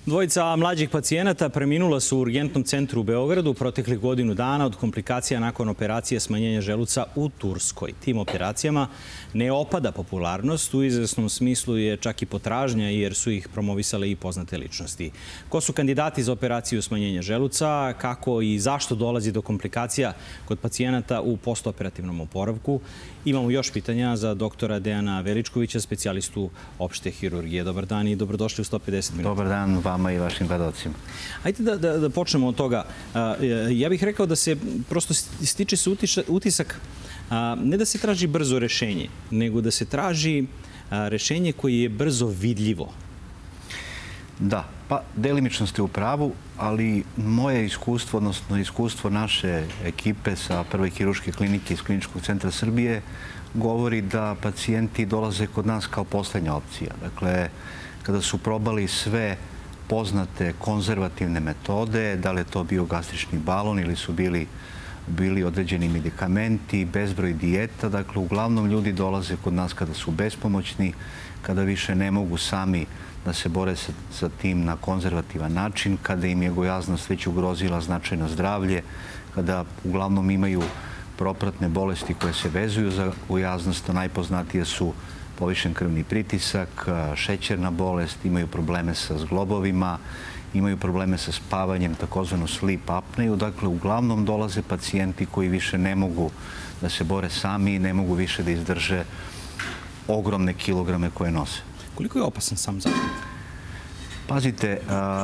Dvojica mlađih pacijenata preminula su u urgentnom centru u Beogradu proteklih godinu dana od komplikacija nakon operacije smanjenja želuca u Turskoj. Tim operacijama ne opada popularnost, u izvesnom smislu je čak i potražnja jer su ih promovisale i poznate ličnosti. Ko su kandidati za operaciju smanjenja želuca, kako i zašto dolazi do komplikacija kod pacijenata u postoperativnom oporavku? Imamo još pitanja za doktora Dejana Veličkovića, specijalistu opšte hirurgije. Dobar dan i dobrodošli u 150 minuta. Dobar dan vama i vašim gledalcima. Hajde da počnemo od toga. Ja bih rekao da se prosto stiče se utisak ne da se traži brzo rešenje, nego da se traži rešenje koje je brzo vidljivo. Da, pa delimično ste u pravu, ali moje iskustvo, odnosno iskustvo naše ekipe sa Prve hirurške klinike iz Kliničkog centra Srbije govori da pacijenti dolaze kod nas kao poslednja opcija. Dakle, kada su probali sve poznate konzervativne metode, da li je to bio gastrični balon ili su bili određeni medikamenti, bezbroj dijeta. Dakle, uglavnom ljudi dolaze kod nas kada su bespomoćni, kada više ne mogu sami da se bore sa tim na konzervativan način, kada im je gojaznost već ugrozila značajno zdravlje, kada uglavnom imaju propratne bolesti koje se vezuju za gojaznost, a najpoznatije su povišen krvni pritisak, šećerna bolest, imaju probleme sa zglobovima, imaju probleme sa spavanjem, takozvanu sleep apneju. Dakle, uglavnom dolaze pacijenti koji više ne mogu da se bore sami, ne mogu više da izdrže ogromne kilograme koje nose. Koliko je opasan sam zapravo? Pazite,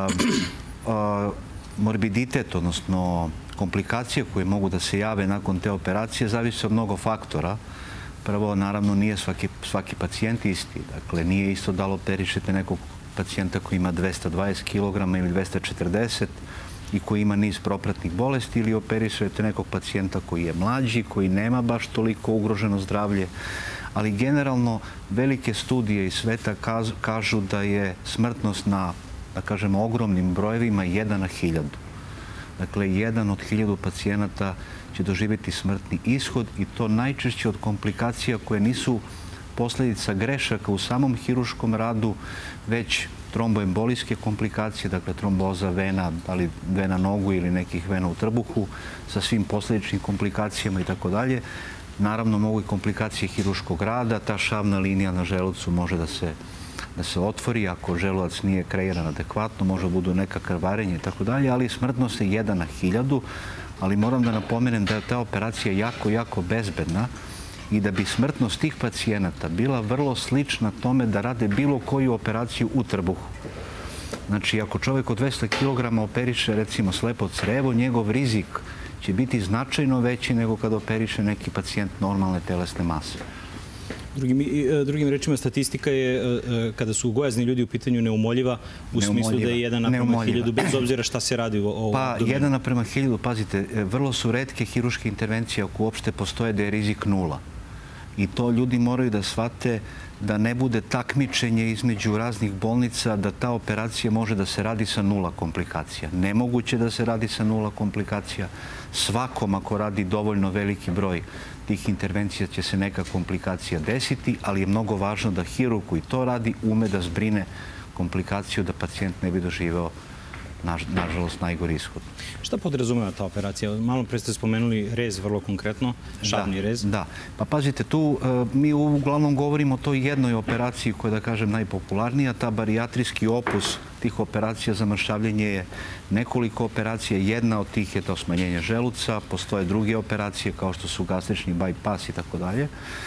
morbiditet, odnosno komplikacije koje mogu da se jave nakon te operacije, zavise od mnogo faktora. Prvo, naravno, nije svaki pacijent isti. Dakle, nije isto da li operišete nekog pacijenta koji ima 220 kg ili 240 i koji ima niz propratnih bolesti ili operišete nekog pacijenta koji je mlađi, koji nema baš toliko ugroženo zdravlje. Ali generalno, velike studije iz sveta kažu da je smrtnost na, da kažemo, ogromnim brojevima 1 na 1000. Dakle, 1 od 1000 pacijenata će doživjeti smrtni ishod i to najčešće od komplikacija koje nisu posljedica grešaka u samom hirurškom radu, već tromboembolijske komplikacije, dakle tromboza vena, da li vena nogu ili nekih vena u trbuhu, sa svim posljedičnim komplikacijama i tako dalje. Naravno, mogu i komplikacije hirurškog rada. Ta šavna linija na želucu može da se otvori ako želudac nije kreiran adekvatno, može da budu neka krvarenja i tako dalje, ali smrtnost je 1 na 1000. Ali moram da napomenem da je ta operacija jako, jako bezbedna i da bi smrtnost tih pacijenata bila vrlo slična tome da rade bilo koju operaciju u trbuhu. Znači, ako čovjek od 200 kg operiše, recimo, slepo crevo, njegov rizik će biti značajno veći nego kada operiše neki pacijent normalne telesne mase. Drugim rečima, statistika je, kada su gojazni ljudi u pitanju, neumoljiva, u smislu da je 1 naprema 1000, bez obzira šta se radi u ovom domenu. Pa 1 naprema 1000, pazite, vrlo su retke hirurške intervencije ako uopšte postoje da je rizik 0. I to ljudi moraju da shvate da ne bude takmičenje između raznih bolnica, da ta operacija može da se radi sa 0 komplikacija. Nemoguće da se radi sa 0 komplikacija. Svakom, ako radi dovoljno veliki broj tih intervencija, će se neka komplikacija desiti, ali je mnogo važno da hirurg koji to radi ume da zbrine komplikaciju da pacijent ne bi doživeo, nažalost, najgori ishod. Šta podrazumeva ta operacija? Malo pre ste spomenuli rez, vrlo konkretno, šavni rez. Da, pa pazite, tu mi uglavnom govorimo o toj jednoj operaciji koja je, da kažem, najpopularnija. Ta barijatrijski opus tih operacija za mršavljenje je nekoliko operacija. Jedna od tih je to smanjenje želuca. Postoje druge operacije kao što su gastrični bypass i tako dalje.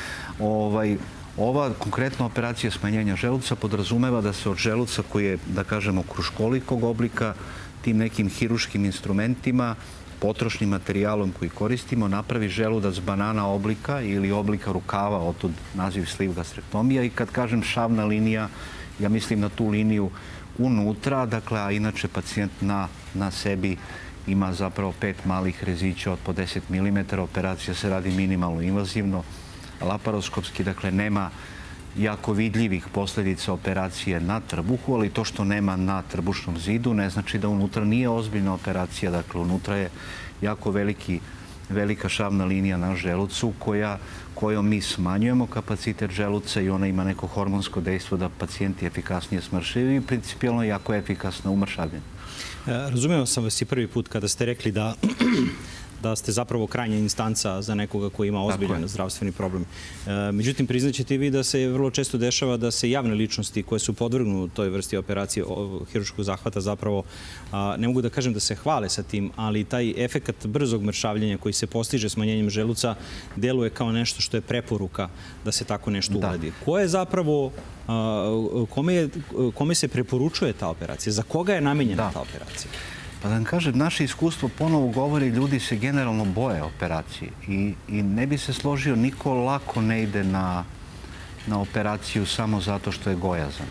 Ova konkretna operacija smanjenja želuca podrazumeva da se od želuca koji je, da kažemo, kruškolikog oblika, tim nekim hirurškim instrumentima, potrošnim materijalom koji koristimo, napravi želudac banana oblika ili oblika rukava, otud naziv sleeve gastrektomija. I kad kažem šavna linija, ja mislim na tu liniju unutra, dakle, a inače pacijent na sebi ima zapravo 5 malih rezića od po 10 mm. Operacija se radi minimalno invazivno, laparoskopski, dakle, nema jako vidljivih posljedica operacije na trbuhu, ali to što nema na trbušnom zidu ne znači da unutra nije ozbiljna operacija. Dakle, unutra je jako veliki velika šavna linija na želucu kojom mi smanjujemo kapacitet želuca i ona ima neko hormonsko dejstvo da pacijenti efikasnije smršavaju i principijalno jako efikasna u mršavljenju. Razumeo sam vas i prvi put kada ste rekli da ste zapravo krajnja instanca za nekoga koji ima ozbiljan zdravstveni problem. Međutim, priznaćete i vi da se vrlo često dešava da se javne ličnosti koje su podvrgnu toj vrsti operacije hirurškog zahvata zapravo, ne mogu da kažem da se hvale sa tim, ali taj efekat brzog mršavljenja koji se postiže smanjenjem želuca deluje kao nešto što je preporuka da se tako nešto uradi. Ko je zapravo, kome se preporučuje ta operacija? Za koga je namenjena ta operacija? Pa da vam kažem, naše iskustvo ponovo govori, ljudi se generalno boje operacije i ne bi se složio, niko lako ne ide na operaciju samo zato što je gojazan.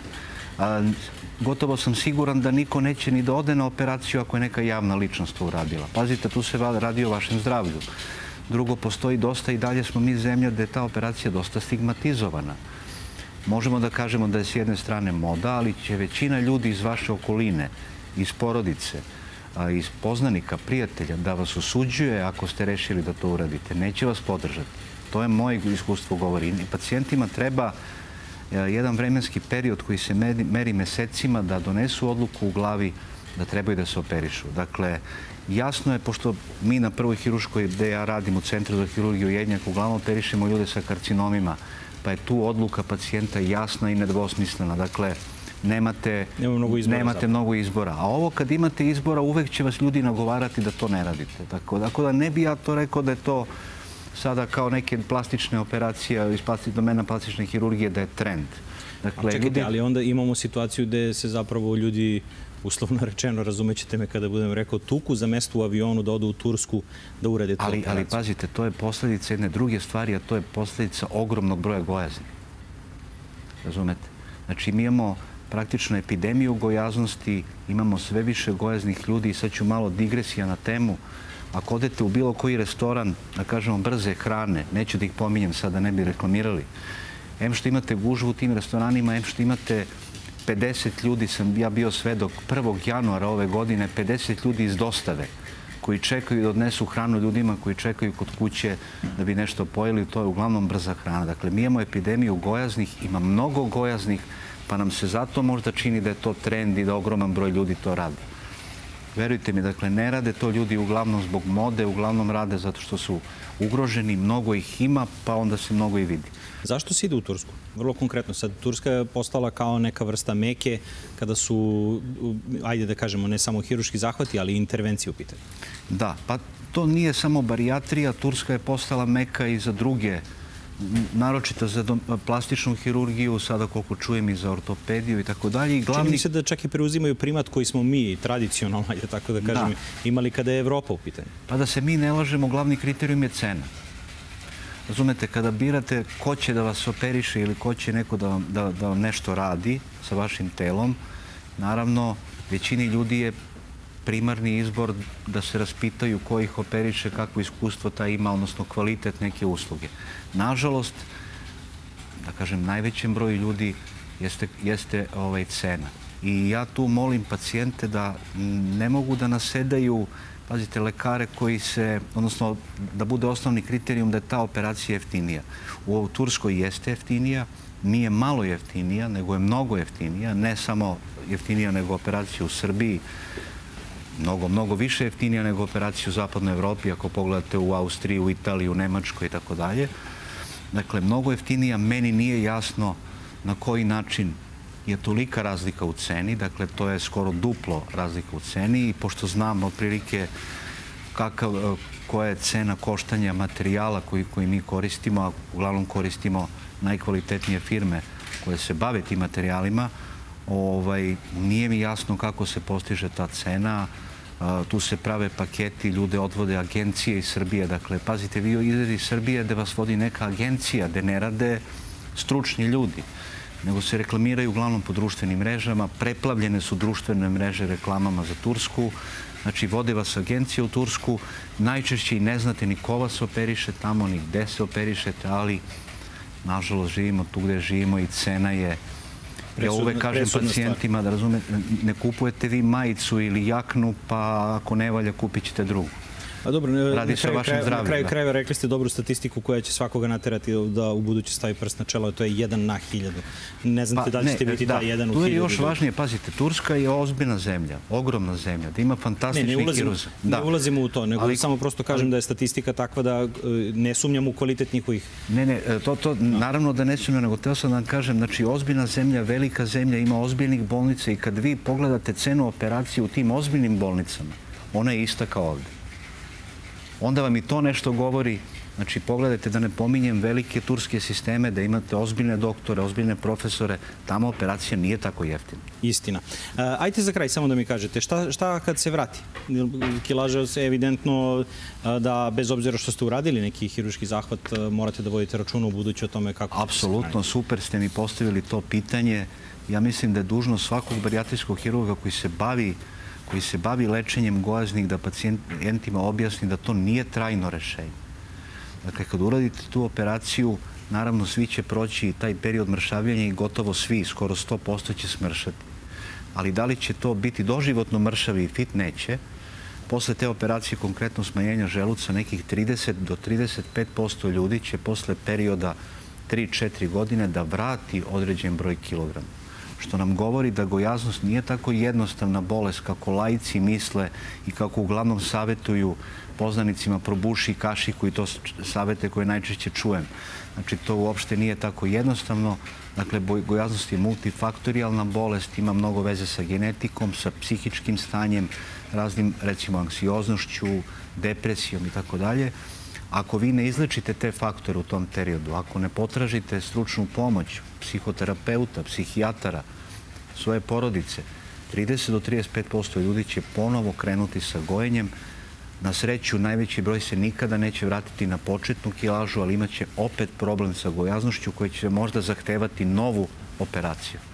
Gotovo sam siguran da niko neće ni da ode na operaciju ako je neka javna ličnost to uradila. Pazite, tu se radi o vašem zdravlju. Drugo, postoji dosta i dalje smo mi zemlja da je ta operacija dosta stigmatizovana. Možemo da kažemo da je s jedne strane moda, ali će većina ljudi iz vaše okoline, iz porodice, iz poznanika, prijatelja, da vas osuđuje ako ste rešili da to uradite. Neće vas podržati. To je moje iskustvo govori. I pacijentima treba jedan vremenski period koji se meri mesecima da donesu odluku u glavi da trebaju da se operišu. Dakle, jasno je, pošto mi na prvoj hirurškoj gde ja radim u Centru za hirurgiju Jednjak, uglavnom operišemo ljude sa karcinomima, pa je tu odluka pacijenta jasna i nedvosmislena. Dakle, nemate mnogo izbora. A ovo kad imate izbora, uvek će vas ljudi nagovarati da to ne radite. Tako da ne bi ja to rekao da je to sada kao neke plastične operacije iz domena plastične hirurgije, da je trend. Čekajte, ali onda imamo situaciju gde se zapravo ljudi, uslovno rečeno, razumećete me kada budem rekao, tuku za mesto u avionu da odu u Tursku da urade tu operaciju. Ali pazite, to je posljedica jedne druge stvari, a to je posljedica ogromnog broja gojazni. Razumete? Znači, mi imamo praktično epidemiju gojaznosti, imamo sve više gojaznih ljudi i sad ću malo digresija na temu. Ako odete u bilo koji restoran, da kažemo brze hrane, neću da ih pominjem sad da ne bi reklamirali, em što imate gužvu u tim restoranima, em što imate 50 ljudi, sam ja bio svedok 1. januara ove godine, 50 ljudi iz dostave koji čekaju da odnesu hranu ljudima koji čekaju kod kuće da bi nešto pojeli, to je uglavnom brza hrana. Dakle, mi imamo epidemiju gojaznih, ima mnogo gojaznih, pa nam se zato možda čini da je to trend i da ogroman broj ljudi to radi. Verujte mi, dakle, ne rade to ljudi uglavnom zbog mode, uglavnom rade zato što su ugroženi, mnogo ih ima, pa onda se mnogo i vidi. Zašto se ide u Tursku? Vrlo konkretno, sad Turska je postala kao neka vrsta Meke kada su, ajde da kažemo, ne samo hirurški zahvati, ali i intervencije u pitanju. Da, pa to nije samo barijatrija, Turska je postala Meka i za druge, naročito za plastičnu hirurgiju, sada koliko čujem i za ortopediju i tako dalje. Čini mi se da čak i preuzimaju primat koji smo mi tradicionalno, ajde tako da kažem, imali kada je Evropa u pitanju. Pa da se mi ne lažemo, glavni kriterijum je cena. Razumete, kada birate ko će da vas operiše ili ko će neko da vam nešto radi sa vašim telom, naravno, većini ljudi je primarni izbor da se raspitaju ko ih operiše, kakvo iskustvo ta ima, odnosno kvalitet neke usluge. Nažalost, da kažem, najvećem broju ljudi jeste cena. I ja tu molim pacijente da ne mogu da nasedaju, pazite, lekare koji se, odnosno da bude osnovni kriterijum da je ta operacija jeftinija. U Turskoj jeste jeftinija, nije malo jeftinija, nego je mnogo jeftinija, ne samo jeftinija nego operacija u Srbiji, mnogo više jeftinija nego operacija u zapadnoj Evropi, ako pogledate u Austriji, u Italiji, u Nemačkoj i tako dalje. Dakle, mnogo jeftinija, meni nije jasno na koji način je tolika razlika u ceni, dakle, to je skoro duplo razlika u ceni i pošto znam otprilike koja je cena koštanja materijala koji mi koristimo, a uglavnom koristimo najkvalitetnije firme koje se bave tim materijalima, nije mi jasno kako se postiže ta cena. Tu se prave paketi, ljude odvode agencije iz Srbije. Dakle, pazite, vi idete iz Srbije da vas vodi neka agencija, da ne rade stručni ljudi, nego se reklamiraju uglavnom po društvenim mrežama. Preplavljene su društvene mreže reklamama za Tursku. Znači, vode vas agencije u Tursku. Najčešće i ne znate ni ko vas operiše tamo, ni gde se operišete, ali, nažalost, živimo tu gde živimo i cena je... Ja uvek kažem pacijentima da razumete, ne kupujete vi majicu ili jaknu, pa ako ne valja, kupit ćete drugu. radi sa vašim zdravljem. Na kraju krajeva rekli ste dobru statistiku koja će svakoga naterati da u buduće stavi prst na čelo, to je 1 na 1000. Ne znate da li ćete biti taj 1 u 1000. Tu je još važnije, pazite, Turska je ozbiljna zemlja, ogromna zemlja, da ima fantastičnih hiruza. Ne ulazimo u to, nego samo prosto kažem da je statistika takva da ne sumnjam u kvalitet njihovih... Ne, to naravno da ne sumnjam, nego teo sam da vam kažem, znači ozbiljna zemlja, velika zemlja, ima ozbiljnih bolnica i kad vi pogledate cenu operacije u tim ozbiljnim bolnicama, ona je ista kao ovdje. Onda vam i to nešto govori. Znači, pogledajte, da ne pominjem velike turske sisteme, da imate ozbiljne doktore, ozbiljne profesore, tamo operacija nije tako jeftina. Istina. Ajte za kraj samo da mi kažete, šta kad se vrati? Kilaža se evidentno da, bez obzira što ste uradili neki hirurški zahvat, morate da vodite računa u buduće o tome kako... Apsolutno, super ste mi postavili to pitanje. Ja mislim da je dužnost svakog barijatrijskog hirurga koji se bavi lečenjem gojaznih, da pacijentima objasni da to nije trajno rešenje. Dakle, kad uradite tu operaciju, naravno svi će proći taj period mršavljenja i gotovo svi, skoro 100% će smršati. Ali da li će to biti doživotno mršavi i fit? Neće. Posle te operacije, konkretno smanjenja želuca, nekih 30 do 35% ljudi će posle perioda 3-4 godine da vrati određen broj kilograma. Što nam govori da gojaznost nije tako jednostavna bolest kako laici misle i kako uglavnom savjetuju poznanicima probuši i kašiku i to savjete koje najčešće čujem. Znači, to uopšte nije tako jednostavno. Dakle, gojaznost je multifaktorijalna bolest, ima mnogo veze sa genetikom, sa psihičkim stanjem, raznim, recimo, anksioznošću, depresijom i tako dalje. Ako vi ne izlečite te faktore u tom periodu, ako ne potražite stručnu pomoć psihoterapeuta, psihijatara, svoje porodice, 30 do 35% ljudi će ponovo krenuti sa gojenjem. Na sreću, najveći broj se nikada neće vratiti na početnu kilažu, ali imaće opet problem sa gojaznošću koji će možda zahtevati novu operaciju.